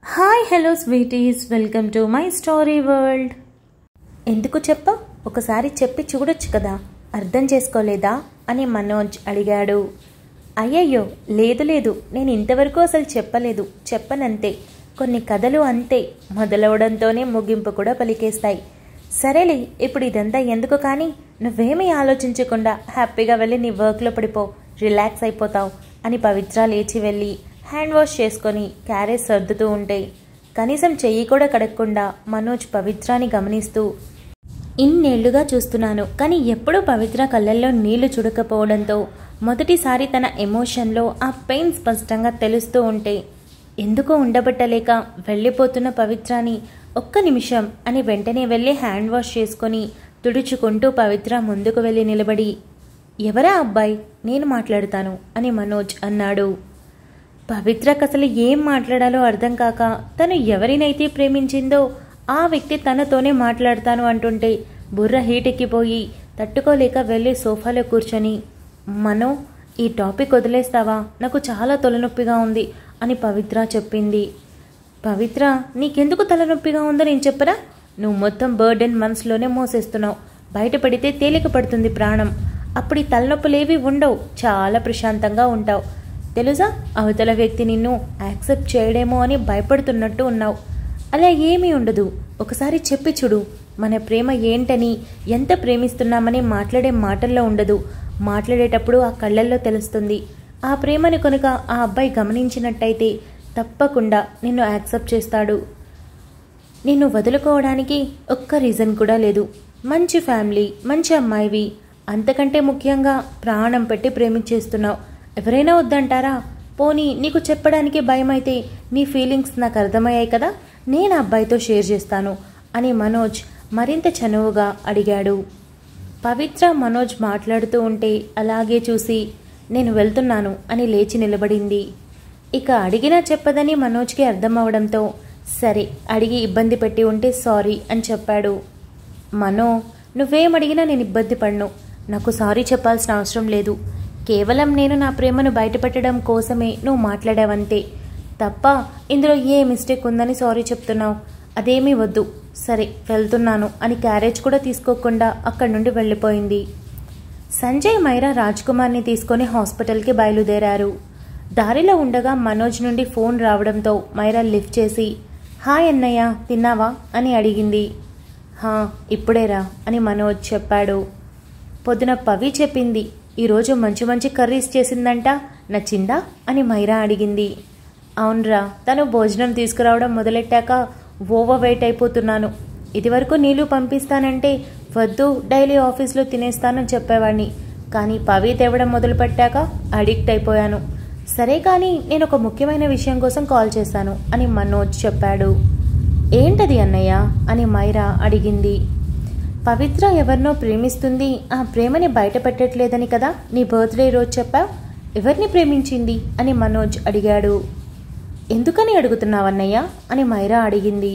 Hi hello sweeties, welcome to my story world. ఎందుకు చెప్ప, ఒకసారి చెప్పి చూడొచ్చు కదా, అర్థం చేసుకోలేదా అని మనోజ్ అడిగాడు. అయ్యయ్యో లేదు, నేను ఇంతవరకు అసలు చెప్పనంతే. కొన్ని కథలు అంతే, మొదలవడంతోనే ముగింపు కూడా పలికేస్తాయి. సరేలే, ఇప్పుడు ఇదంతా ఎందుకు, కానీ నువ్వేమీ ఆలోచించకుండా హ్యాపీగా వెళ్ళి నీ వర్క్లో పడిపో, రిలాక్స్ అయిపోతావు అని పవిత్ర లేచి వెళ్ళి హ్యాండ్ వాష్ చేసుకొని క్యారేజ్ సర్దుతూ ఉంటే కనీసం చెయ్యి కూడా కడగకుండా మనోజ్ పవిత్రాని గమనిస్తూ, ఇన్నేళ్లుగా చూస్తున్నాను కానీ ఎప్పుడూ పవిత్ర కళ్ళల్లో నీళ్లు చుడకపోవడంతో మొదటిసారి తన ఎమోషన్లో ఆ పెయిన్ స్పష్టంగా తెలుస్తూ ఉంటే ఎందుకో ఉండబట్టలేక వెళ్ళిపోతున్న పవిత్రాని ఒక్క నిమిషం అని వెంటనే వెళ్ళి హ్యాండ్ వాష్ చేసుకొని తుడుచుకుంటూ పవిత్ర ముందుకు వెళ్ళి నిలబడి, ఎవరా అబ్బాయి, నేను మాట్లాడతాను అని మనోజ్ అన్నాడు. పవిత్రకు అసలు ఏం మాట్లాడాలో అర్థం కాక తను ఎవరినైతే ప్రేమించిందో ఆ వ్యక్తి తనతోనే మాట్లాడతాను అంటుంటే బుర్ర హీట్ ఎక్కిపోయి తట్టుకోలేక వెళ్ళి సోఫాలో కూర్చొని, మనో ఈ టాపిక్ వదిలేస్తావా, నాకు చాలా తలనొప్పిగా ఉంది అని పవిత్ర చెప్పింది. పవిత్ర, నీకెందుకు తలనొప్పిగా ఉందో నేను చెప్పరా, నువ్వు మొత్తం బర్డెన్ మనసులోనే మోసేస్తున్నావు, బయటపడితే తేలిక పడుతుంది ప్రాణం, అప్పుడు ఈ తలనొప్పులేవి ఉండవు, చాలా ప్రశాంతంగా ఉంటావు. తెలుసా, అవతల వ్యక్తి నిన్ను యాక్సెప్ట్ చేయడేమో అని భయపడుతున్నట్టు ఉన్నావు. అలా ఏమీ ఉండదు, ఒకసారి చెప్పి చూడు, మన ప్రేమ ఏంటని, ఎంత ప్రేమిస్తున్నామని మాట్లాడే మాటల్లో ఉండదు, మాట్లాడేటప్పుడు ఆ కళ్ళల్లో తెలుస్తుంది. ఆ ప్రేమని కనుక ఆ అబ్బాయి గమనించినట్టయితే తప్పకుండా నిన్ను యాక్సెప్ట్ చేస్తాడు. నిన్ను వదులుకోవడానికి ఒక్క రీజన్ కూడా లేదు. మంచి ఫ్యామిలీ, మంచి అమ్మాయివి, అంతకంటే ముఖ్యంగా ప్రాణం పెట్టి ప్రేమించేస్తున్నావు. ఎవరైనా వద్దంటారా? పోనీ నీకు చెప్పడానికి భయమైతే నీ ఫీలింగ్స్ నాకు అర్థమయ్యాయి కదా, నేను అబ్బాయితో షేర్ చేస్తాను అని మనోజ్ మరింత చనువుగా అడిగాడు. పవిత్ర మనోజ్ మాట్లాడుతూ ఉంటే అలాగే చూసి, నేను వెళ్తున్నాను అని లేచి నిలబడింది. ఇక అడిగినా చెప్పదని మనోజ్కి అర్థం అవడంతో, సరే అడిగి ఇబ్బంది పెట్టి ఉంటే సారీ అని చెప్పాడు. మనో, నువ్వేం అడిగినా నేను ఇబ్బంది పడను, నాకు సారీ చెప్పాల్సిన అవసరం లేదు. కేవలం నేను నా ప్రేమను బయటపెట్టడం కోసమే నువ్వు మాట్లాడావంతే తప్ప ఇందులో ఏ మిస్టేక్ ఉందని సారీ చెప్తున్నావు, అదేమీ వద్దు, సరే వెళ్తున్నాను అని క్యారేజ్ కూడా తీసుకోకుండా అక్కడి నుండి వెళ్ళిపోయింది. సంజయ్, మైరా రాజ్కుమార్ని తీసుకొని హాస్పిటల్కి బయలుదేరారు. దారిలో ఉండగా మనోజ్ నుండి ఫోన్ రావడంతో మైరా లిఫ్ట్ చేసి, హాయ్ అన్నయ్య, తిన్నావా అని అడిగింది. హా, ఇప్పుడేరా అని మనోజ్ చెప్పాడు. పొద్దున పవి చెప్పింది, ఈరోజు మంచి మంచి కర్రీస్ చేసిందంట, నచ్చిందా అని మైరా అడిగింది. అవునరా, తను భోజనం తీసుకురావడం మొదలెట్టాక ఓవర్ వెయిట్ అయిపోతున్నాను. ఇదివరకు నీళ్ళు పంపిస్తానంటే వద్దు, డైలీ ఆఫీస్లో తినేస్తానని చెప్పేవాడిని, కానీ పవి తేవడం మొదలుపెట్టాక అడిక్ట్ అయిపోయాను. సరే కానీ నేను ఒక ముఖ్యమైన విషయం కోసం కాల్ చేశాను అని మనోజ్ చెప్పాడు. ఏంటది అన్నయ్య అని మైరా అడిగింది. పవిత్ర ఎవరినో ప్రేమిస్తుంది, ఆ ప్రేమని బయట పెట్టట్లేదని కదా నీ బర్త్డే రోజు చెప్పావు, ఎవరిని ప్రేమించింది అని మనోజ్ అడిగాడు. ఎందుకని అడుగుతున్నావన్నయ్య అని మైరా అడిగింది.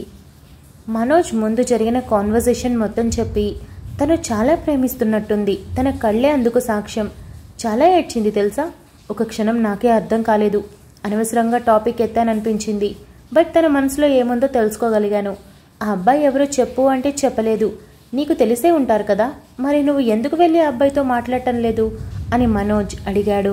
మనోజ్ ముందు జరిగిన కాన్వర్జేషన్ మొత్తం చెప్పి, తను చాలా ప్రేమిస్తున్నట్టుంది, తన కళ్ళే అందుకు సాక్ష్యం, చాలా ఏడ్చింది తెలుసా, ఒక క్షణం నాకే అర్థం కాలేదు, అనవసరంగా టాపిక్ ఎత్తాననిపించింది, బట్ తన మనసులో ఏముందో తెలుసుకోగలిగాను. ఆ అబ్బాయి ఎవరో చెప్పు అంటే చెప్పలేదు, నీకు తెలిసే ఉంటారు కదా, మరి నువ్వు ఎందుకు వెళ్ళి ఆ అబ్బాయితో మాట్లాడటం లేదు అని మనోజ్ అడిగాడు.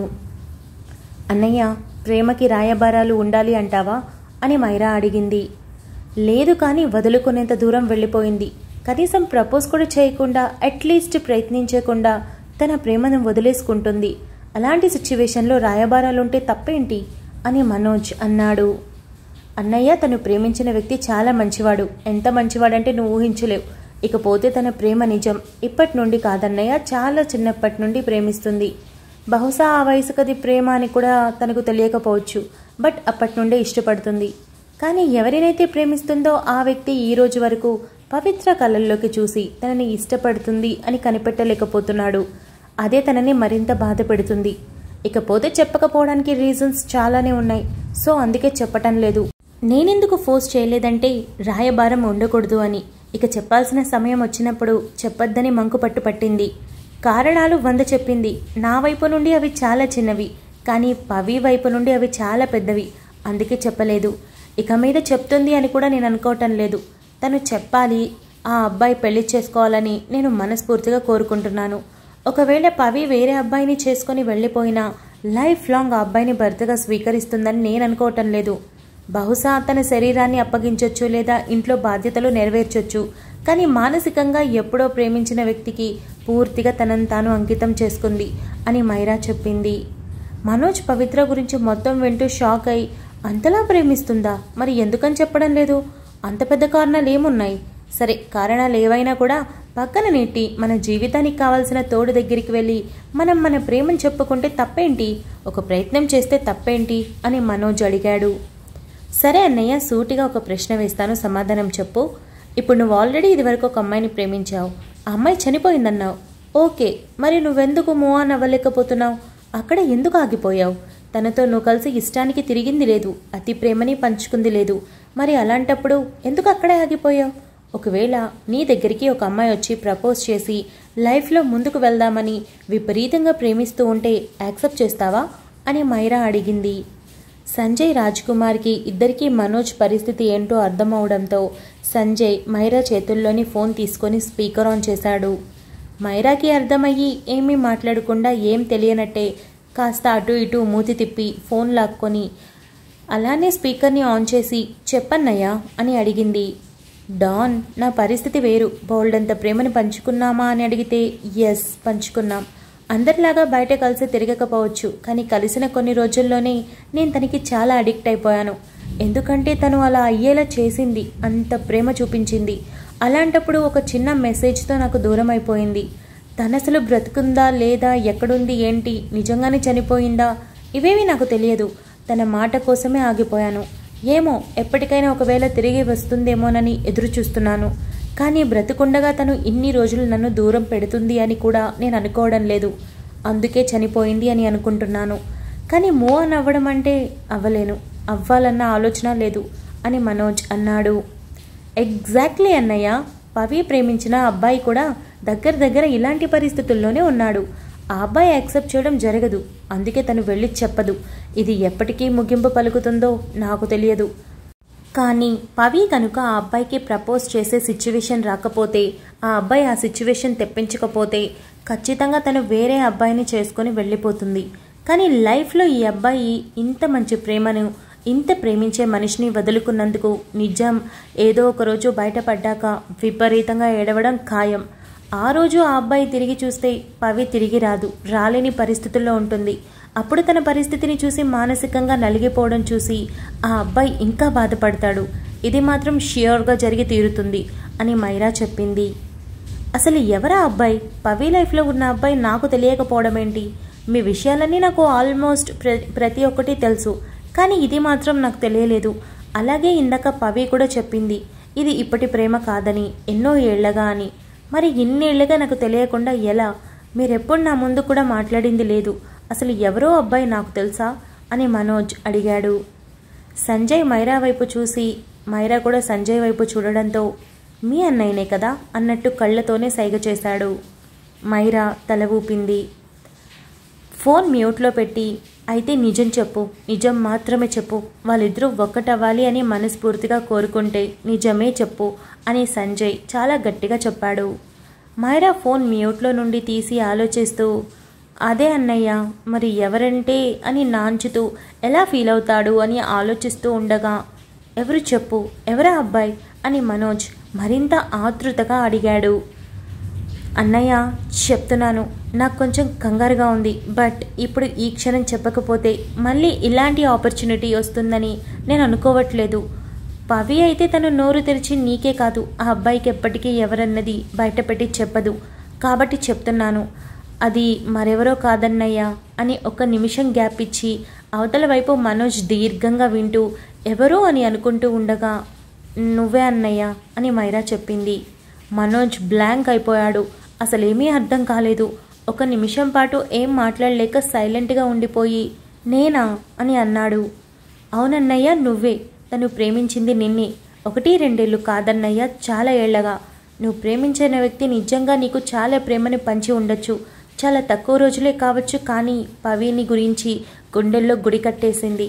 అన్నయ్య, ప్రేమకి రాయబారాలు ఉండాలి అంటావా అని మైరా అడిగింది. లేదు, కానీ వదులుకునేంత దూరం వెళ్ళిపోయింది, కనీసం ప్రపోజ్ కూడా చేయకుండా, అట్లీస్ట్ ప్రయత్నించకుండా తన ప్రేమను వదిలేసుకుంటుంది, అలాంటి సిచ్యువేషన్లో రాయబారాలుంటే తప్పేంటి అని మనోజ్ అన్నాడు. అన్నయ్య, తను ప్రేమించిన వ్యక్తి చాలా మంచివాడు, ఎంత మంచివాడంటే నువ్వు ఊహించలేవు. ఇకపోతే తన ప్రేమ నిజం, ఇప్పటి నుండి కాదన్నయ్య, చాలా చిన్నప్పటి నుండి ప్రేమిస్తుంది. బహుశా ఆ వయసుకది ప్రేమ అని కూడా తనకు తెలియకపోవచ్చు, బట్ అప్పటి నుండే ఇష్టపడుతుంది. కానీ ఎవరినైతే ప్రేమిస్తుందో ఆ వ్యక్తి ఈ రోజు వరకు పవిత్ర కళ్ళల్లోకి చూసి తనని ఇష్టపడుతుంది అని కనిపెట్టలేకపోతున్నాడు. అదే తనని మరింత బాధ పెడుతుంది. ఇకపోతే చెప్పకపోవడానికి రీజన్స్ చాలానే ఉన్నాయి, సో అందుకే చెప్పటం లేదు. నేనెందుకు ఫోర్స్ చేయలేదంటే రాయబారం ఉండకూడదు అని, ఇక చెప్పాల్సిన సమయం వచ్చినప్పుడు చెప్పొద్దని మంకుపట్టు పట్టింది. కారణాలు 100 చెప్పింది. నా వైపు నుండి అవి చాలా చిన్నవి, కానీ పవి వైపు నుండి అవి చాలా పెద్దవి, అందుకే చెప్పలేదు. ఇక మీద చెప్తుంది అని కూడా నేను అనుకోవటం లేదు. తను చెప్పాలి, ఆ అబ్బాయి పెళ్లి చేసుకోవాలని నేను మనస్ఫూర్తిగా కోరుకుంటున్నాను. ఒకవేళ పవి వేరే అబ్బాయిని చేసుకొని వెళ్ళిపోయినా లైఫ్ లాంగ్ ఆ అబ్బాయిని భర్తగా స్వీకరిస్తుందని నేను అనుకోవటం లేదు. బహుశా తన శరీరాన్ని అప్పగించొచ్చు, లేదా ఇంట్లో బాధ్యతలు నెరవేర్చొచ్చు. కానీ మానసికంగా ఎప్పుడో ప్రేమించిన వ్యక్తికి పూర్తిగా తనను తాను అంకితం చేసుకుంది అని మైరా చెప్పింది. మనోజ్ పవిత్ర గురించి మొత్తం వింటూ షాక్ అయి, అంతలా ప్రేమిస్తుందా? మరి ఎందుకని చెప్పడం లేదు? అంత పెద్ద కారణాలు ఏమున్నాయి? సరే, కారణాలు ఏవైనా కూడా పక్కన నెట్టి మన జీవితానికి కావాల్సిన తోడు దగ్గరికి వెళ్ళి మనం మన ప్రేమను చెప్పుకుంటే తప్పేంటి? ఒక ప్రయత్నం చేస్తే తప్పేంటి అని మనోజ్ అడిగాడు. సరే అన్నయ్య, సూటిగా ఒక ప్రశ్న వేస్తాను, సమాధానం చెప్పు. ఇప్పుడు నువ్వు ఆల్రెడీ ఇదివరకు ఒక అమ్మాయిని ప్రేమించావు, ఆ అమ్మాయి చనిపోయిందన్నావు. ఓకే, మరి నువ్వెందుకు మూవ్ ఆన్ అవ్వలేకపోతున్నావు? అక్కడ ఎందుకు ఆగిపోయావు? తనతో నువ్వు కలిసి ఇష్టానికి తిరిగింది లేదు, అతి ప్రేమని పంచుకుంది లేదు. మరి అలాంటప్పుడు ఎందుకు అక్కడే ఆగిపోయావు? ఒకవేళ నీ దగ్గరికి ఒక అమ్మాయి వచ్చి ప్రపోజ్ చేసి లైఫ్లో ముందుకు వెళ్దామని విపరీతంగా ప్రేమిస్తూ ఉంటే యాక్సెప్ట్ చేస్తావా అని మైరా అడిగింది. సంజయ్, రాజ్కుమార్కి ఇద్దరికీ మనోజ్ పరిస్థితి ఏంటో అర్థమవడంతో సంజయ్ మైరా చేతుల్లోని ఫోన్ తీసుకొని స్పీకర్ ఆన్ చేశాడు. మైరాకి అర్థమయ్యి ఏమీ మాట్లాడకుండా ఏం తెలియనట్టే కాస్త అటు ఇటు మూతి తిప్పి ఫోన్ లాక్కొని అలానే స్పీకర్ని ఆన్ చేసి చెప్పన్నయ్యా అని అడిగింది. డాన్, నా పరిస్థితి వేరు. బోల్డంత ప్రేమను పంచుకున్నామా అని అడిగితే ఎస్, పంచుకున్నాం. అందరిలాగా బయట కలిసి తిరగకపోవచ్చు, కానీ కలిసిన కొన్ని రోజుల్లోనే నేను తనకి చాలా అడిక్ట్ అయిపోయాను. ఎందుకంటే తను అలా అయ్యేలా చేసింది, అంత ప్రేమ చూపించింది. అలాంటప్పుడు ఒక చిన్న మెసేజ్తో నాకు దూరం అయిపోయింది. తనసలు బ్రతుకుందా లేదా, ఎక్కడుంది, ఏంటి, నిజంగానే చనిపోయిందా, ఇవేమీ నాకు తెలియదు. తన మాట కోసమే ఆగిపోయాను. ఏమో, ఎప్పటికైనా ఒకవేళ తిరిగి వస్తుందేమోనని ఎదురు చూస్తున్నాను. కానీ బ్రతుకుండగా తను ఇన్ని రోజులు నన్ను దూరం పెడుతుంది అని కూడా నేను అనుకోవడం లేదు. అందుకే చనిపోయింది అని అనుకుంటున్నాను. కానీ మూవ్ ఆన్ అవ్వడం అంటే అవ్వలేను, అవ్వాలన్న ఆలోచన లేదు అని మనోజ్ అన్నాడు. ఎగ్జాక్ట్లీ అన్నయ్య, పవి ప్రేమించిన అబ్బాయి కూడా దగ్గర ఇలాంటి పరిస్థితుల్లోనే ఉన్నాడు. ఆ అబ్బాయి యాక్సెప్ట్ చేయడం జరగదు, అందుకే తను వెళ్ళి చెప్పదు. ఇది ఎప్పటికీ ముగింపు పలుకుతుందో నాకు తెలియదు. కానీ పవి కనుక ఆ అబ్బాయికి ప్రపోజ్ చేసే సిచ్యువేషన్ రాకపోతే, ఆ అబ్బాయి ఆ సిచ్యువేషన్ తెప్పించకపోతే ఖచ్చితంగా తను వేరే అబ్బాయిని చేసుకొని వెళ్ళిపోతుంది. కానీ లైఫ్లో ఈ అబ్బాయి ఇంత మంచి ప్రేమను, ఇంత ప్రేమించే మనిషిని వదులుకున్నందుకు నిజం ఏదో ఒకరోజు బయటపడ్డాక విపరీతంగా ఏడవడం ఖాయం. ఆ రోజు ఆ అబ్బాయి తిరిగి చూస్తే పవి తిరిగి రాదు, రాలేని పరిస్థితుల్లో ఉంటుంది. అప్పుడు తన పరిస్థితిని చూసి మానసికంగా నలిగిపోవడం చూసి ఆ అబ్బాయి ఇంకా బాధపడతాడు. ఇది మాత్రం ష్యూర్గా జరిగి తీరుతుంది అని మైరా చెప్పింది. అసలు ఎవరా అబ్బాయి? పవి లైఫ్లో ఉన్న అబ్బాయి నాకు తెలియకపోవడం ఏంటి? మీ విషయాలన్నీ నాకు ఆల్మోస్ట్ ప్రతి ఒక్కటి తెలుసు, కానీ ఇది మాత్రం నాకు తెలియలేదు. అలాగే ఇందాక పవి కూడా చెప్పింది, ఇది ఇప్పటి ప్రేమ కాదని, ఎన్నో ఏళ్లగా అని. మరి ఇన్నేళ్లుగా నాకు తెలియకుండా ఎలా? మీరెప్పుడు నా ముందు కూడా మాట్లాడింది లేదు. అసలు ఎవరో అబ్బాయి నాకు తెలుసా అని మనోజ్ అడిగాడు. సంజయ్ మైరా వైపు చూసి మైరా కూడా సంజయ్ వైపు చూడడంతో మీ అన్నయ్యనే కదా అన్నట్టు కళ్ళతోనే సైగ చేశాడు. మైరా తల ఊపింది. ఫోన్ మ్యూట్లో పెట్టి, అయితే నిజం చెప్పు, నిజం మాత్రమే చెప్పు, వాళ్ళిద్దరూ ఒక్కటవ్వాలి అని మనస్ఫూర్తిగా కోరుకుంటే నిజమే చెప్పు అని సంజయ్ చాలా గట్టిగా చెప్పాడు. మైరా ఫోన్ మ్యూట్లో నుండి తీసి ఆలోచిస్తూ, అదే అన్నయ్య, మరి ఎవరంటే అని నాంచుతూ ఎలా ఫీల్ అవుతాడు అని ఆలోచిస్తూ ఉండగా, ఎవరు చెప్పు, ఎవరా అబ్బాయి అని మనోజ్ మరింత ఆతృతగా అడిగాడు. అన్నయ్య, చెప్తున్నాను, నాకు కొంచెం కంగారుగా ఉంది. బట్ ఇప్పుడు ఈ క్షణం చెప్పకపోతే మళ్ళీ ఇలాంటి ఆపర్చునిటీ వస్తుందని నేను అనుకోవట్లేదు. పవి అయితే తను నోరు తెరిచి నీకే కాదు ఆ అబ్బాయికి ఎప్పటికీ ఎవరన్నది బయటపెట్టి చెప్పదు. కాబట్టి చెప్తున్నాను, అది మరెవరో కాదన్నయ్యా అని ఒక నిమిషం గ్యాప్ ఇచ్చి అవతల వైపు మనోజ్ దీర్ఘంగా వింటూ ఎవరో అని అనుకుంటూ ఉండగా, నువ్వే అన్నయ్య అని మైరా చెప్పింది. మనోజ్ బ్లాంక్ అయిపోయాడు. అసలేమీ అర్థం కాలేదు. ఒక నిమిషం పాటు ఏం మాట్లాడలేక సైలెంట్గా ఉండిపోయి, నేనా అని అన్నాడు. అవునన్నయ్య, నువ్వే. తను ప్రేమించింది నిన్నే. 1-2 ఏళ్ళు కాదన్నయ్య, చాలా ఏళ్లగా. నువ్వు ప్రేమించిన వ్యక్తి నిజంగా నీకు చాలా ప్రేమని పంచి ఉండొచ్చు. చాలా తక్కువ రోజులే కావచ్చు, కానీ పవిని గురించి గుండెల్లో గుడి కట్టేసింది.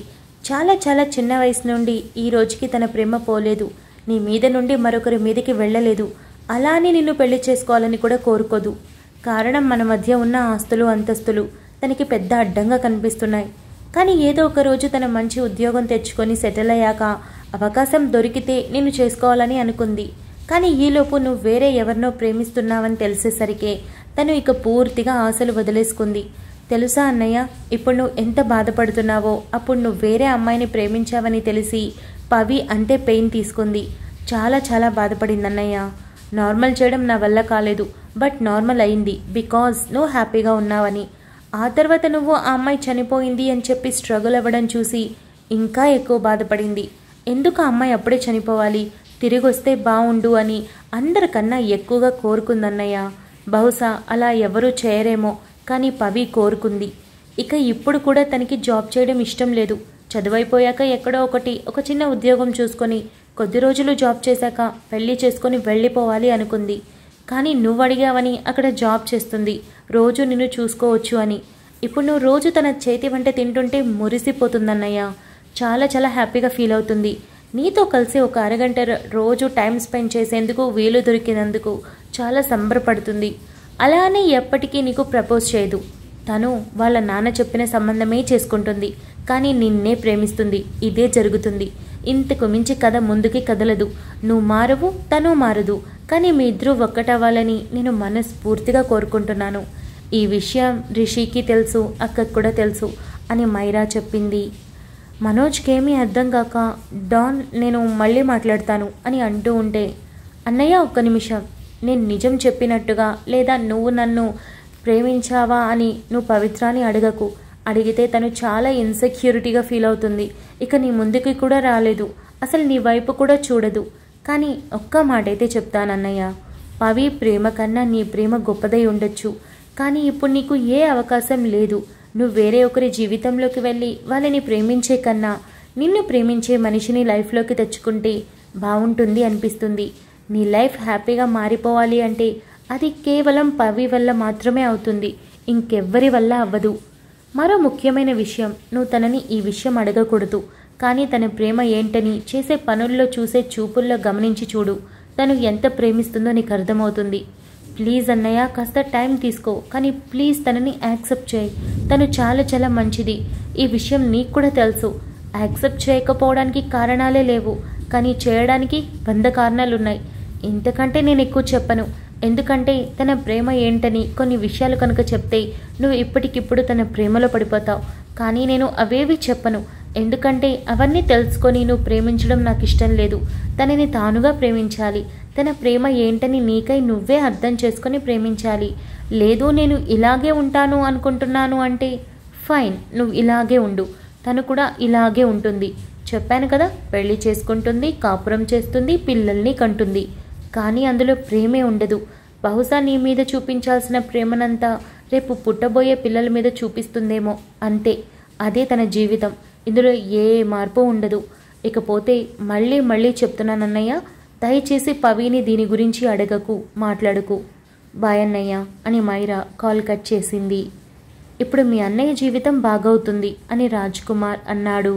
చాలా చాలా చిన్న వయసు నుండి ఈ రోజుకి తన ప్రేమ పోలేదు. నీ మీద నుండి మరొకరి మీదకి వెళ్ళలేదు. అలా అని నిన్ను పెళ్లి చేసుకోవాలని కూడా కోరుకోదు. కారణం మన మధ్య ఉన్న ఆస్తులు అంతస్తులు తనకి పెద్ద అడ్డంగా కనిపిస్తున్నాయి. కానీ ఏదో ఒక రోజు తన మంచి ఉద్యోగం తెచ్చుకొని సెటిల్ అయ్యాక అవకాశం దొరికితే నిన్ను చేసుకోవాలని అనుకుంది. కానీ ఈలోపు నువ్వు వేరే ఎవరినో ప్రేమిస్తున్నావని తెలిసేసరికి తను ఇక పూర్తిగా ఆశలు వదిలేసుకుంది. తెలుసా అన్నయ్య, ఇప్పుడు నువ్వు ఎంత బాధపడుతున్నావో. అప్పుడు నువ్వు వేరే అమ్మాయిని ప్రేమించావని తెలిసి పవి అంతే పెయిన్ తీసుకుంది. చాలా చాలా బాధపడింది అన్నయ్య. నార్మల్ చేయడం నా వల్ల కాలేదు, బట్ నార్మల్ అయింది బికాజ్ నువ్వు హ్యాపీగా ఉన్నావని. ఆ తర్వాత నువ్వు ఆ అమ్మాయి చనిపోయింది అని చెప్పి స్ట్రగుల్ అవ్వడం చూసి ఇంకా ఎక్కువ బాధపడింది. ఎందుకు ఆ అమ్మాయి అప్పుడే చనిపోవాలి, తిరిగి వస్తే బాగుండు అని అందరికన్నా ఎక్కువగా కోరుకుందన్నయ్య. బహుశా అలా ఎవరూ చేయరేమో, కానీ పవి కోరుకుంది. ఇక ఇప్పుడు కూడా తనకి జాబ్ చేయడం ఇష్టం లేదు. చదువైపోయాక ఎక్కడో ఒక చిన్న ఉద్యోగం చూసుకొని కొద్ది రోజులు జాబ్ చేశాక పెళ్లి చేసుకొని వెళ్ళిపోవాలి అనుకుంది. కానీ నువ్వు అడిగావని అక్కడ జాబ్ చేస్తుంది, రోజు నిన్ను చూసుకోవచ్చు అని. ఇప్పుడు నువ్వు రోజు తన చేతి వంట తింటుంటే మురిసిపోతుందన్నయ్య. చాలా చాలా హ్యాపీగా ఫీల్ అవుతుంది. నీతో కలిసి ఒక అరగంట రోజు టైం స్పెండ్ చేసేందుకు వీలు దొరికినందుకు చాలా సంబరపడుతుంది. అలా అని ఎప్పటికీ నీకు ప్రపోజ్ చేయదు. తను వాళ్ళ నాన్న చెప్పిన సంబంధమే చేసుకుంటుంది, కానీ నిన్నే ప్రేమిస్తుంది. ఇదే జరుగుతుంది. ఇంతకు మించి కథ ముందుకి కదలదు. నువ్వు మారవు, తను మారదు. కానీ మీ ఇద్దరూ ఒక్కటవ్వాలని నేను మనస్ఫూర్తిగా కోరుకుంటున్నాను. ఈ విషయం రిషికి తెలుసు, అక్కకు కూడా తెలుసు అని మైరా చెప్పింది. మనోజ్కి ఏమీ అర్థం కాక డాన్ నేను మళ్ళీ మాట్లాడతాను అని అంటూ ఉంటే, అన్నయ్య ఒక్క నిమిషం, నేను నిజం చెప్పినట్టుగా లేదా నువ్వు నన్ను ప్రేమించావా అని నువ్వు పవిత్రాని అడగకు. అడిగితే తను చాలా ఇన్సెక్యూరిటీగా ఫీల్ అవుతుంది. ఇక నీ ముందుకి కూడా రాలేదు, అసలు నీ వైపు కూడా చూడదు. కానీ ఒక్క మాట అయితే చెప్తానన్నయ్య, పవి ప్రేమ కన్నా నీ ప్రేమ గొప్పదై ఉండొచ్చు. కానీ ఇప్పుడు నీకు ఏ అవకాశం లేదు. నువ్వు వేరే ఒకరి జీవితంలోకి వెళ్ళి వాళ్ళని ప్రేమించే కన్నా నిన్ను ప్రేమించే మనిషిని లైఫ్లోకి తెచ్చుకుంటే బాగుంటుంది అనిపిస్తుంది. నీ లైఫ్ హ్యాపీగా మారిపోవాలి అంటే అది కేవలం పవి వల్ల మాత్రమే అవుతుంది, ఇంకెవ్వరి వల్ల అవ్వదు. మరో ముఖ్యమైన విషయం, నువ్వు తనని ఈ విషయం అడగకూడదు. కానీ తన ప్రేమ ఏంటని చేసే పనుల్లో చూసే చూపుల్లో గమనించి చూడు. తను ఎంత ప్రేమిస్తుందో నీకు అర్థమవుతుంది. ప్లీజ్ అన్నయ్య, కాస్త టైం తీసుకో, కానీ ప్లీజ్ తనని యాక్సెప్ట్ చేయి. తను చాలా చాలా మంచిది. ఈ విషయం నీకు కూడా తెలుసు. యాక్సెప్ట్ చేయకపోవడానికి కారణాలే లేవు, కానీ చేయడానికి 100 కారణాలున్నాయి. ఇంతకంటే నేను ఎక్కువ చెప్పను. ఎందుకంటే తన ప్రేమ ఏంటని కొన్ని విషయాలు కనుక చెప్తే నువ్వు ఇప్పటికిప్పుడు తన ప్రేమలో పడిపోతావు. కానీ నేను అవేవి చెప్పను, ఎందుకంటే అవన్నీ తెలుసుకొని నువ్వు ప్రేమించడం నాకు ఇష్టం లేదు. తనని తానుగా ప్రేమించాలి. తన ప్రేమ ఏంటని నీకై నువ్వే అర్థం చేసుకొని ప్రేమించాలి. లేదు నేను ఇలాగే ఉంటాను అనుకుంటున్నాను అంటే ఫైన్, నువ్వు ఇలాగే ఉండు. తను కూడా ఇలాగే ఉంటుంది. చెప్పాను కదా, పెళ్లి చేసుకుంటుంది, కాపురం చేస్తుంది, పిల్లల్ని కంటుంది. కానీ అందులో ప్రేమే ఉండదు. బహుశా నీ మీద చూపించాల్సిన ప్రేమనంతా రేపు పుట్టబోయే పిల్లల మీద చూపిస్తుందేమో, అంతే. అదే తన జీవితం. ఇందులో ఏ మార్పు ఉండదు. ఇకపోతే మళ్ళీ మళ్ళీ చెప్తున్నానన్నయ్య, దయచేసి పవిని దీని గురించి అడగకు, మాట్లాడకు. బాయ్ అన్నయ్య అని మైరా కాల్ కట్ చేసింది. ఇప్పుడు మీ అన్నయ్య జీవితం బాగవుతుంది అని రాజ్ కుమార్ అన్నాడు.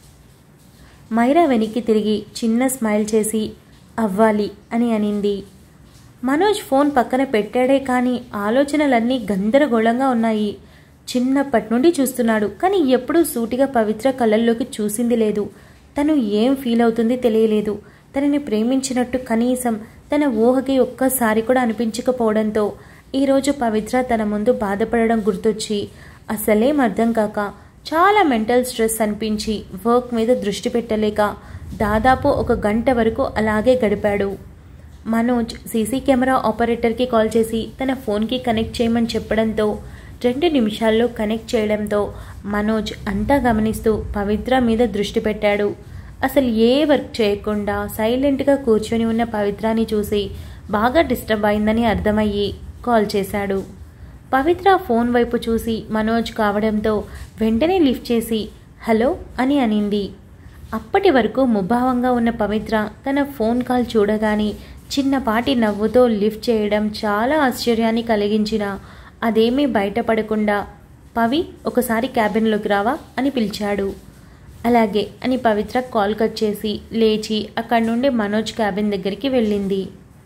మైరా వెనక్కి తిరిగి చిన్న స్మైల్ చేసి అవ్వాలి అని అనింది. మనోజ్ ఫోన్ పక్కన పెట్టాడే కానీ ఆలోచనలన్నీ గందరగోళంగా ఉన్నాయి. చిన్నప్పటి నుండి చూస్తున్నాడు, కానీ ఎప్పుడూ సూటిగా పవిత్ర కళ్ళల్లోకి చూసింది లేదు. తను ఏం ఫీల్ అవుతుంది తెలియలేదు. తనని ప్రేమించినట్టు కనీసం తన ఊహకి ఒక్కసారి కూడా అనిపించకపోవడంతో ఈరోజు పవిత్ర తన ముందు బాధపడడం గుర్తొచ్చి అసలేం అర్థం కాక చాలా మెంటల్ స్ట్రెస్ అనిపించి వర్క్ మీద దృష్టి పెట్టలేక దాదాపు 1 గంట వరకు అలాగే గడిపాడు. మనోజ్ సీసీ కెమెరా ఆపరేటర్కి కాల్ చేసి తన ఫోన్కి కనెక్ట్ చేయమని చెప్పడంతో 2 నిమిషాల్లో కనెక్ట్ చేయడంతో మనోజ్ అంతా గమనిస్తూ పవిత్ర మీద దృష్టి పెట్టాడు. అసలు ఏ వర్క్ చేయకుండా సైలెంట్గా కూర్చొని ఉన్న పవిత్రాని చూసి బాగా డిస్టర్బ్ అయిందని అర్థమయ్యి కాల్ చేశాడు. పవిత్ర ఫోన్ వైపు చూసి మనోజ్ కావడంతో వెంటనే లిఫ్ట్ చేసి హలో అని అనింది. అప్పటి వరకు ముభావంగా ఉన్న పవిత్ర తన ఫోన్ కాల్ చూడగానే చిన్నపాటి నవ్వుతో లిఫ్ట్ చేయడం చాలా ఆశ్చర్యాన్ని కలిగించిన అదేమీ బయటపడకుండా పవి ఒకసారి క్యాబిన్లోకి రావా అని పిలిచాడు. అలాగే అని పవిత్ర కాల్ కట్ చేసి లేచి అక్కడి నుండి మనోజ్ క్యాబిన్ దగ్గరికి వెళ్ళింది.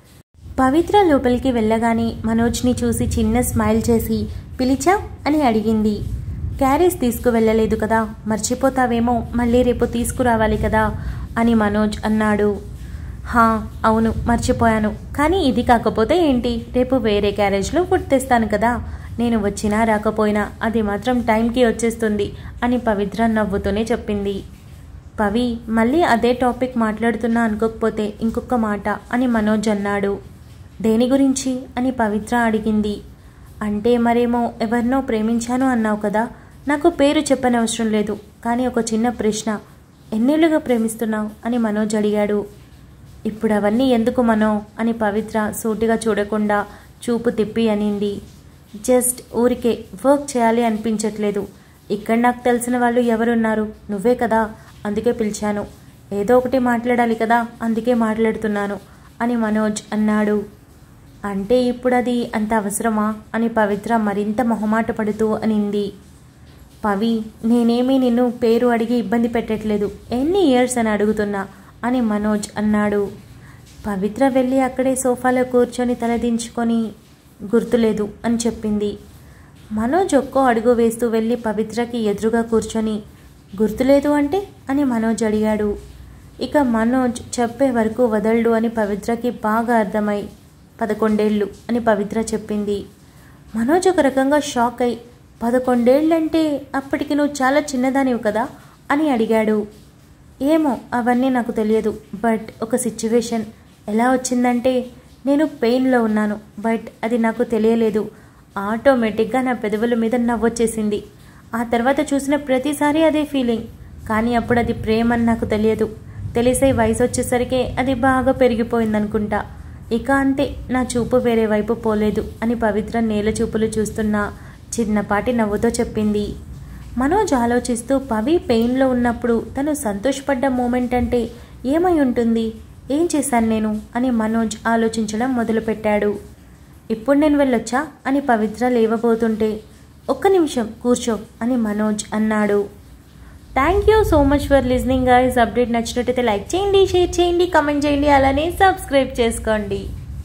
పవిత్ర లోపలికి వెళ్ళగానే మనోజ్ని చూసి చిన్న స్మైల్ చేసి పిలిచా అని అడిగింది. క్యారేజ్ తీసుకువెళ్ళలేదు కదా, మర్చిపోతావేమో, మళ్ళీ రేపు తీసుకురావాలి కదా అని మనోజ్ అన్నాడు. హా అవును మర్చిపోయాను, కానీ ఇది కాకపోతే ఏంటి, రేపు వేరే క్యారేజ్లో ఫుడ్ తెస్తాను కదా, నేను వచ్చినా రాకపోయినా అది మాత్రం టైంకి వచ్చేస్తుంది అని పవిత్ర నవ్వుతూనే చెప్పింది. పవి మళ్ళీ అదే టాపిక్ మాట్లాడుతున్నా అనుకోకపోతే ఇంకొక మాట అని మనోజ్ అన్నాడు. దేని గురించి అని పవిత్ర అడిగింది. అంటే మరేమో ఎవరినో ప్రేమించాను అన్నావు కదా, నాకు పేరు చెప్పనవసరం లేదు, కానీ ఒక చిన్న ప్రశ్న, ఎన్నేళ్లుగా ప్రేమిస్తున్నావు అని మనోజ్ అడిగాడు. ఇప్పుడు అవన్నీ ఎందుకు మనో అని పవిత్ర సూటిగా చూడకుండా చూపు తిప్పి అనింది. జస్ట్ ఊరికే వర్క్ చేయాలి అనిపించట్లేదు, ఇక్కడ నాకు తెలిసిన వాళ్ళు ఎవరున్నారు, నువ్వే కదా, అందుకే పిలిచాను, ఏదో ఒకటి మాట్లాడాలి కదా, అందుకే మాట్లాడుతున్నాను అని మనోజ్ అన్నాడు. అంటే ఇప్పుడు అది అంత అవసరమా అని పవిత్ర మరింత మొహమాట పడుతూ అనింది. పవి నేనేమీ నిన్ను పేరు అడిగి ఇబ్బంది పెట్టట్లేదు, ఎన్ని ఇయర్స్ అని అడుగుతున్నా అని మనోజ్ అన్నాడు. పవిత్ర వెళ్ళి అక్కడే సోఫాలో కూర్చొని తలదించుకొని గుర్తులేదు అని చెప్పింది. మనోజ్ ఒక్కో అడుగు వేస్తూ వెళ్ళి పవిత్రకి ఎదురుగా కూర్చొని గుర్తులేదు అంటే అని మనోజ్ అడిగాడు. ఇక మనోజ్ చెప్పే వరకు వదలడు అని పవిత్రకి బాగా అర్థమై 11 ఏళ్ళు అని పవిత్ర చెప్పింది. మనోజ్ ఒక రకంగా షాక్ అయి 11 ఏళ్ళంటే అప్పటికి నువ్వు చాలా చిన్నదానివి కదా అని అడిగాడు. ఏమో అవన్నీ నాకు తెలియదు, బట్ ఒక సిచ్యువేషన్ ఎలా వచ్చిందంటే నేను పెయిన్లో ఉన్నాను, బట్ అది నాకు తెలియలేదు, ఆటోమేటిక్గా నా పెదవుల మీద నవ్వొచ్చేసింది, ఆ తర్వాత చూసిన ప్రతిసారి అదే ఫీలింగ్, కానీ అప్పుడు అది ప్రేమ అని నాకు తెలియదు, తెలిసే వయసు వచ్చేసరికి అది బాగా పెరిగిపోయిందనుకుంటా, ఇక అంతే నా చూపు వేరే వైపు పోలేదు అని పవిత్ర నేల చూపులు చూస్తున్న చిన్నపాటి నవ్వుతో చెప్పింది. మనోజ్ ఆలోచిస్తూ పవి పెయిన్లో ఉన్నప్పుడు తను సంతోషపడ్డ మూమెంట్ అంటే ఏమై ఉంటుంది, ఏం చేశాను నేను అని మనోజ్ ఆలోచించడం మొదలుపెట్టాడు. ఇప్పుడు నేను వెళ్ళొచ్చా అని పవిత్ర లేవబోతుంటే ఒక్క నిమిషం కూర్చో అని మనోజ్ అన్నాడు. Thank you so much for listening guys. Update నచ్చినట్టయితే లైక్ చేయండి, షేర్ చేయండి, కామెంట్ చేయండి, అలానే సబ్స్క్రైబ్ చేసుకోండి.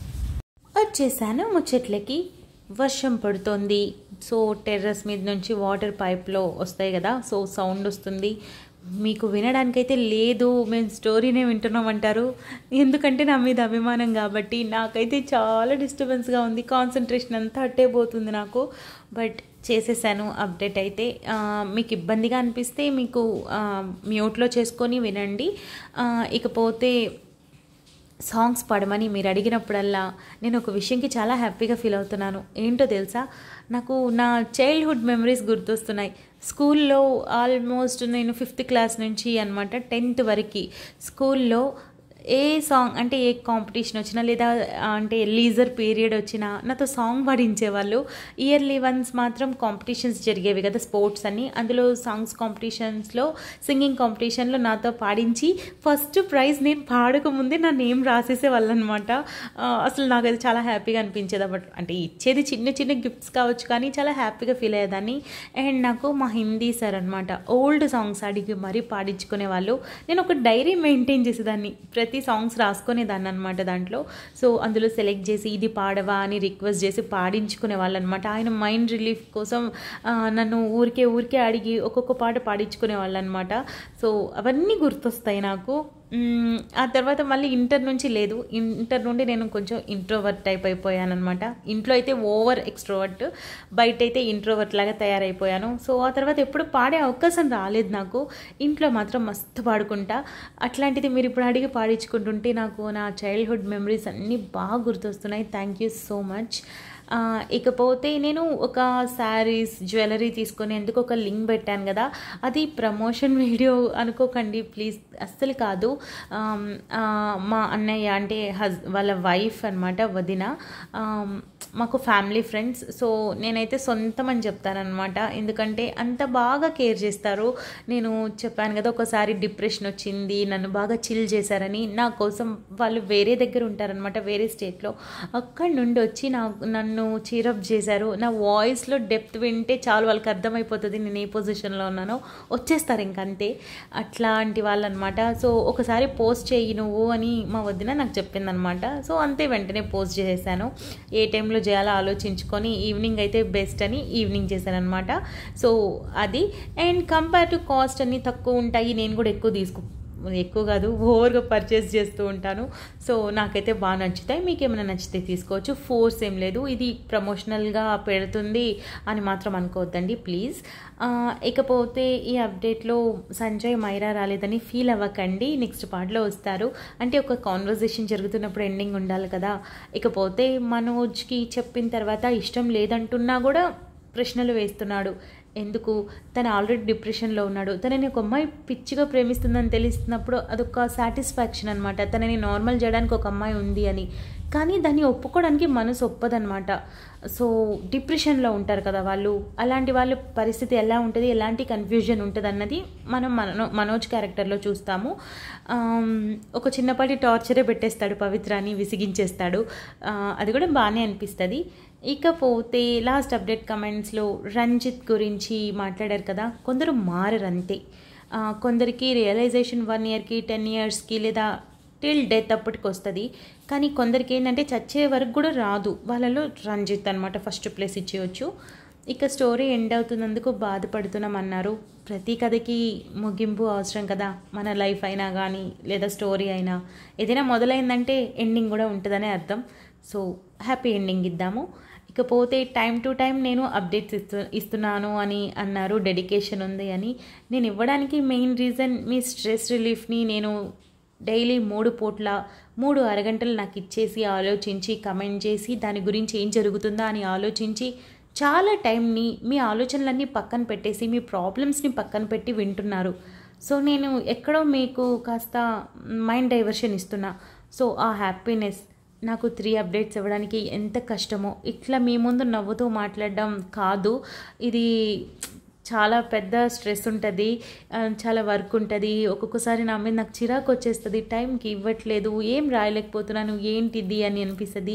వచ్చేసాను ముచ్చట్లకి. వర్షం పడుతోంది, సో టెర్రస్ మీద నుంచి వాటర్ పైప్లో వస్తాయి కదా, సో సౌండ్ వస్తుంది. మీకు వినడానికైతే లేదు, మేము స్టోరీనే వింటున్నామంటారు, ఎందుకంటే నా మీద అభిమానం కాబట్టి. నాకైతే చాలా డిస్టర్బెన్స్గా ఉంది, కాన్సన్ట్రేషన్ అంతా అట్టే పోతుంది నాకు, బట్ చేసేసాను అప్డేట్ అయితే. మీకు ఇబ్బందిగా అనిపిస్తే మీకు మ్యూట్లో చేసుకొని వినండి. ఇకపోతే సాంగ్స్ పాడమని మీరు అడిగినప్పుడల్లా నేను ఒక విషయంకి చాలా హ్యాపీగా ఫీల్ అవుతున్నాను. ఏంటో తెలుసా, నాకు నా చైల్డ్హుడ్ మెమరీస్ గుర్తొస్తున్నాయి. స్కూల్లో ఆల్మోస్ట్ నేను 5th క్లాస్ నుంచి అనమాట 10th వరకు స్కూల్లో ఏ సాంగ్ అంటే ఏ కాంపిటీషన్ వచ్చినా లేదా అంటే లీజర్ పీరియడ్ వచ్చినా నాతో సాంగ్ పాడించేవాళ్ళు. ఇయర్లీ వన్స్ మాత్రం కాంపిటీషన్స్ జరిగేవి కదా స్పోర్ట్స్ అని, అందులో సాంగ్స్ కాంపిటీషన్స్లో సింగింగ్ కాంపిటీషన్లో నాతో పాడించి ఫస్ట్ ప్రైజ్ నేను పాడకముందే నా నేమ్ రాసేసేవాళ్ళు అనమాట. అసలు నాకు అది చాలా హ్యాపీగా అనిపించేది. అంటే ఇచ్చేది చిన్న చిన్న గిఫ్ట్స్ కావచ్చు కానీ చాలా హ్యాపీగా ఫీల్ అయ్యేదాన్ని. అండ్ నాకు మా హిందీ సార్ అనమాట ఓల్డ్ సాంగ్స్ అడిగి మరీ పాడించుకునేవాళ్ళు. నేను ఒక డైరీ మెయింటైన్ చేసేదాన్ని, ప్రతి సాంగ్స్ రాసుకునేదాన్ని అనమాట దాంట్లో. సో అందులో సెలెక్ట్ చేసి ఇది పాడవా అని రిక్వెస్ట్ చేసి పాడించుకునే వాళ్ళు అనమాట. ఆయన మైండ్ రిలీఫ్ కోసం నన్ను ఊరికే అడిగి ఒక్కొక్క పాట పాడించుకునే వాళ్ళు అనమాట. సో అవన్నీ గుర్తొస్తాయి నాకు. ఆ తర్వాత మళ్ళీ ఇంటర్ నుంచి లేదు, ఇంటర్ నుండి నేను కొంచెం ఇంట్రోవర్ట్ టైప్ అయిపోయాను అనమాట. ఇంట్లో అయితే ఓవర్ ఎక్స్ట్రోవర్ట్, బయట అయితే ఇంట్రోవర్ట్ లాగా తయారైపోయాను. సో ఆ తర్వాత ఎప్పుడు పాడే అవకాశం రాలేదు నాకు. ఇంట్లో మాత్రం మస్తు పాడుకుంటా. అట్లాంటిది మీరు ఇప్పుడు అడిగి పాడించుకుంటుంటే నాకు నా చైల్డ్హుడ్ మెమరీస్ అన్నీ బాగా గుర్తొస్తున్నాయి. Thank you so much. ఇకపోతే నేను ఒక శారీస్ జ్యువెలరీ తీసుకునేందుకు ఒక లింక్ పెట్టాను కదా, అది ప్రమోషన్ వీడియో అనుకోకండి ప్లీజ్, అస్సలు కాదు. మా అన్నయ్య అంటే వాళ్ళ వైఫ్ అనమాట, వదిన, మాకు ఫ్యామిలీ ఫ్రెండ్స్. సో నేనైతే సొంతం అని చెప్తానమాట, ఎందుకంటే అంత బాగా కేర్ చేస్తారు. నేను చెప్పాను కదా ఒకసారి డిప్రెషన్ వచ్చింది, నన్ను బాగా చిల్ చేశారని. నా కోసం వాళ్ళు వేరే దగ్గర ఉంటారనమాట, వేరే స్టేట్లో. అక్కడి నుండి వచ్చి నన్ను నన్ను చీరప్ చేశారు. నా వాయిస్లో డెప్త్ వింటే చాలు వాళ్ళకి అర్థమైపోతుంది నేను ఏ పొజిషన్లో ఉన్నానో, వచ్చేస్తారు ఇంకంతే. అట్లాంటి వాళ్ళు అనమాట. సో ఒకసారి పోస్ట్ చేయి నువ్వు అని మా వదిన నాకు చెప్పిందనమాట. సో అంతే, వెంటనే పోస్ట్ చేశాను. ఏ టైంలో చేయాలో ఆలోచించుకొని ఈవినింగ్ అయితే బెస్ట్ అని ఈవినింగ్ చేశాను అనమాట. సో అది. అండ్ కంపేర్ టు కాస్ట్ అన్నీ తక్కువ ఉంటాయి. నేను కూడా ఎక్కువ కాదు, ఓవర్గా పర్చేస్ చేస్తూ ఉంటాను. సో నాకైతే బాగా నచ్చుతాయి. మీకు ఏమైనా నచ్చితే తీసుకోవచ్చు, ఫోర్స్ ఏం లేదు. ఇది ప్రమోషనల్గా పెడుతుంది అని మాత్రం అనుకోవద్దండి ప్లీజ్. ఇకపోతే ఈ అప్డేట్లో సంజయ్ మైరా రాలేదని ఫీల్ అవ్వకండి, నెక్స్ట్ పార్ట్లో వస్తారు. అంటే ఒక కాన్వర్జేషన్ జరుగుతున్నప్పుడు ఎండింగ్ ఉండాలి కదా. ఇకపోతే మనోజ్కి చెప్పిన తర్వాత ఇష్టం లేదంటున్నా కూడా ప్రశ్నలు వేస్తున్నాడు. ఎందుకు? తను ఆల్రెడీ డిప్రెషన్లో ఉన్నాడు. తనని ఒక అమ్మాయి పిచ్చిగా ప్రేమిస్తుందని తెలిసినప్పుడు అదొక సాటిస్ఫాక్షన్ అనమాట. తనని నార్మల్ చేయడానికి ఒక అమ్మాయి ఉంది అని. కానీ దాన్ని ఒప్పుకోవడానికి మనసు ఒప్పదనమాట. సో డిప్రెషన్లో ఉంటారు కదా వాళ్ళు, అలాంటి వాళ్ళ పరిస్థితి ఎలా ఉంటుంది, ఎలాంటి కన్ఫ్యూజన్ ఉంటుంది అన్నది మనం మనోజ్ క్యారెక్టర్లో చూస్తాము. ఒక చిన్నపాటి టార్చరే పెట్టేస్తాడు పవిత్రాని, విసిగించేస్తాడు. అది కూడా బాగానే అనిపిస్తుంది. ఇకపోతే లాస్ట్ అప్డేట్ కమెంట్స్లో రంజిత్ గురించి మాట్లాడారు కదా. కొందరు మారరు అంతే. కొందరికి రియలైజేషన్ 1 ఇయర్కి 10 ఇయర్స్కి లేదా టిల్ డెత్ అప్పటికి వస్తుంది. కానీ కొందరికి ఏంటంటే చచ్చే వరకు కూడా రాదు. వాళ్ళలో రంజిత్ అనమాట ఫస్ట్ ప్లేస్ ఇచ్చేయచ్చు. ఇక స్టోరీ ఎండ్ అవుతున్నందుకు బాధపడుతున్నాం అన్నారు. ప్రతి కథకి ముగింపు అవసరం కదా. మన లైఫ్ అయినా కానీ లేదా స్టోరీ అయినా ఏదైనా మొదలైందంటే ఎండింగ్ కూడా ఉంటుందనే అర్థం. సో హ్యాపీ ఎండింగ్ ఇద్దాము. ఇకపోతే టైం టు టైం నేను అప్డేట్స్ ఇస్తున్నాను అని అన్నారు. డెడికేషన్ ఉంది అని. నేను ఇవ్వడానికి మెయిన్ రీజన్ మీ స్ట్రెస్ రిలీఫ్ని నేను డైలీ 3 పూట్ల 3 అరగంటలు నాకు ఇచ్చేసి ఆలోచించి కమెంట్ చేసి దాని గురించి ఏం జరుగుతుందా అని ఆలోచించి చాలా టైంని మీ ఆలోచనలన్నీ పక్కన పెట్టేసి మీ ప్రాబ్లమ్స్ని పక్కన పెట్టి వింటున్నారు. సో నేను ఎక్కడో మీకు కాస్త మైండ్ డైవర్షన్ ఇస్తున్నా. సో ఆ హ్యాపీనెస్ నాకు 3 అప్డేట్స్ ఇవ్వడానికి ఎంత కష్టమో, ఇట్లా మీ ముందు నవ్వుతూ మాట్లాడడం కాదు. ఇది చాలా పెద్ద స్ట్రెస్ ఉంటుంది, చాలా వర్క్ ఉంటుంది. ఒక్కొక్కసారి నా మీద నాకు చిరాకు వచ్చేస్తుంది, టైంకి ఇవ్వట్లేదు, ఏం రాయలేకపోతున్నాను, ఏంటిది అని అనిపిస్తుంది.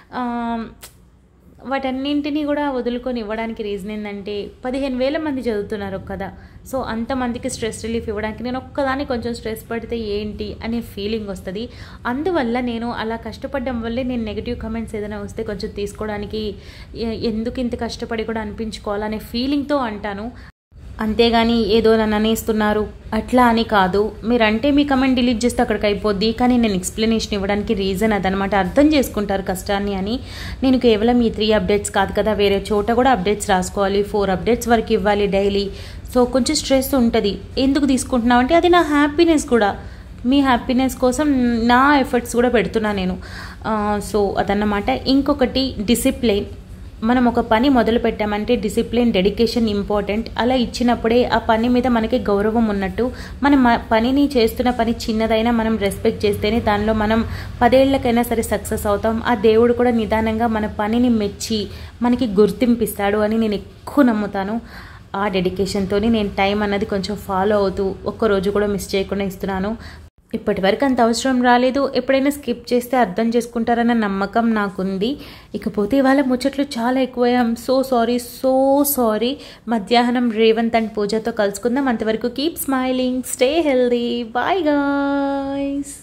వాటన్నింటినీ కూడా వదులుకొని ఇవ్వడానికి రీజన్ ఏంటంటే 15,000 మంది చదువుతున్నారు కదా. సో అంతమందికి స్ట్రెస్ రిలీఫ్ ఇవ్వడానికి నేను ఒక్కదాన్ని కొంచెం స్ట్రెస్ పడితే ఏంటి అనే ఫీలింగ్ వస్తుంది. అందువల్ల నేను అలా కష్టపడడం వల్లే నేను నెగిటివ్ కమెంట్స్ ఏదైనా వస్తే కొంచెం తీసుకోవడానికి ఎందుకు ఇంత కష్టపడి కూడా అనిపించుకోవాలనే ఫీలింగ్తో అంటాను. అంతేగాని ఏదో నన్ను అనేస్తున్నారు అట్లా అని కాదు. మీరంటే మీ కమెంట్ డిలీట్ చేస్తే అక్కడికి అయిపోద్ది. కానీ నేను ఎక్స్ప్లెనేషన్ ఇవ్వడానికి రీజన్ అదనమాట. అర్థం చేసుకుంటారు కష్టాన్ని అని. నేను కేవలం ఈ 3 అప్డేట్స్ కాదు కదా, వేరే చోట కూడా అప్డేట్స్ రాసుకోవాలి. 4 అప్డేట్స్ వరకు ఇవ్వాలి డైలీ. సో కొంచెం స్ట్రెస్ ఉంటుంది. ఎందుకు తీసుకుంటున్నావు అంటే అది నా హ్యాపీనెస్ కూడా. మీ హ్యాపీనెస్ కోసం నా ఎఫర్ట్స్ కూడా పెడుతున్నా నేను. సో అదన్నమాట. ఇంకొకటి డిసిప్లైన్. మనం ఒక పని మొదలు పెట్టామంటే డిసిప్లిన్, డెడికేషన్ ఇంపార్టెంట్. అలా ఇచ్చినప్పుడే ఆ పని మీద మనకి గౌరవం ఉన్నట్టు. మనం పనిని చేస్తున్న పని చిన్నదైనా మనం రెస్పెక్ట్ చేస్తేనే దానిలో మనం 10 ఏళ్లకైనా సరే సక్సెస్ అవుతాం. ఆ దేవుడు కూడా నిదానంగా మన పనిని మెచ్చి మనకి గుర్తింపిస్తాడు అని నేను ఎక్కువ నమ్ముతాను. ఆ డెడికేషన్తో నేను టైం అన్నది కొంచెం ఫాలో అవుతూ ఒక్కరోజు కూడా మిస్ చేయకుండా ఇస్తున్నాను. ఇప్పటి వరకు అంత అవసరం రాలేదు. ఎప్పుడైనా స్కిప్ చేస్తే అర్థం చేసుకుంటారన్న నమ్మకం నాకుంది. ఇకపోతే ఇవాళ ముచ్చట్లు చాలా ఎక్కువయ్యాం. So sorry. మధ్యాహ్నం రేవంత్ అండ్ పూజతో కలుసుకుందాం. అంతవరకు keep smiling, stay healthy. Bye guys.